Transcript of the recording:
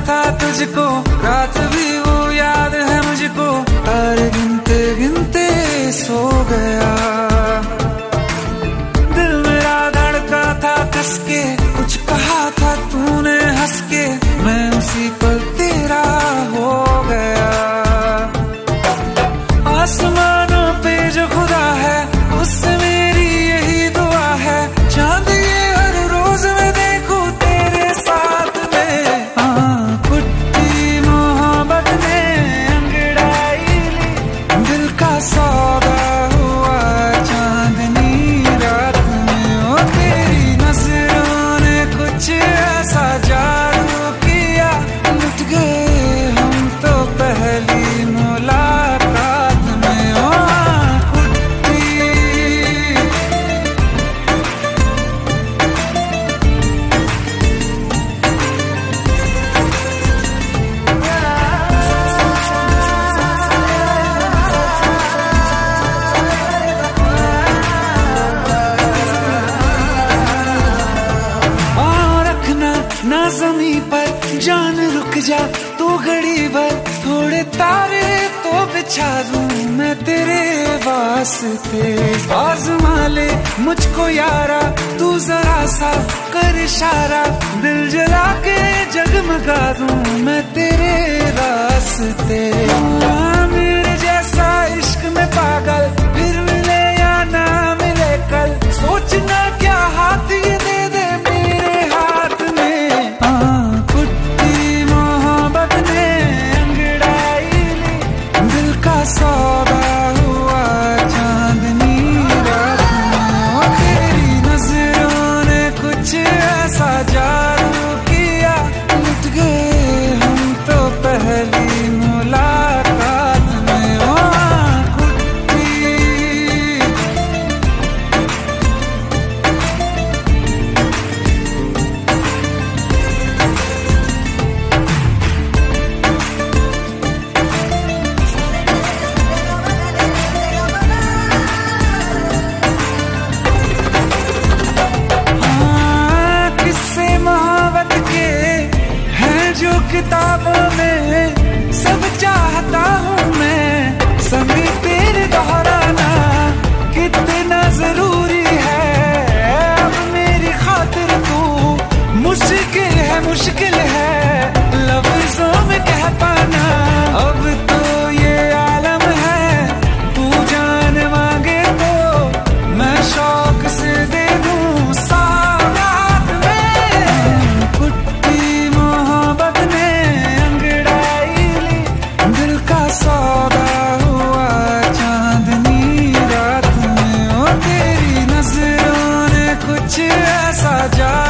था तुझको, रात भी वो याद है मुझको, तारे गिनते गिनते सो गया। दिल मेरा धड़का था कसके, कुछ कहा था तूने हंस के, मैं उसी पल तेरा हो गया। आसमानों पे जो खुदा है उससे मेरी यही दुआ है, चांद ये हर रोज मैं देखूं तेरे साथ में। पुट्टी मोहब्बत ने अंगड़ाई ली, दिल का सौदा हुआ चांदनी रात में। ओ तेरी नजरों ने कुछ ऐसा जादू किया, लुट गए हम तो पहली मुलाकात में। ओ ना ज़मीं पर जान रुक जा तू घड़ी भर, थोड़े तारे तो बिछा दूं मैं तेरे वास्ते। आज़मा ले मुझको यारा तू जरा सा कर इशारा, दिल जला के जगमगा दूं मैं तेरे रास्ते। मेरे जैसा इश्क में पागल फिर मिले या ना मिले कल, सोचना क्या हाथ ये दे दे मेरे हाथ में। पुट्टी मोहब्बत ने अंगड़ाई ली, दिल का सौदा हुआ चांदनी रात में। ओ तेरी नजरों ने कुछ ऐसा जादू किया, लुट गए हम तो पहली मुलाकात में। ओ किताबों में सब चाहता हूँ मैं, समय तेरे दोहराना कितना जरूरी है। अब मेरी खातिर तू मुश्किल है लफ्जों में कह पाना। अब तो ये आलम है, तू जान मांगे तो मैं शौक से दे दूँ सौगात में। पुट्टी मोहब्बत ने अंगड़ाई ली, दिल का सौदा हुआ चांदनी रात में। ओ तेरी नजरों ने कुछ ऐसा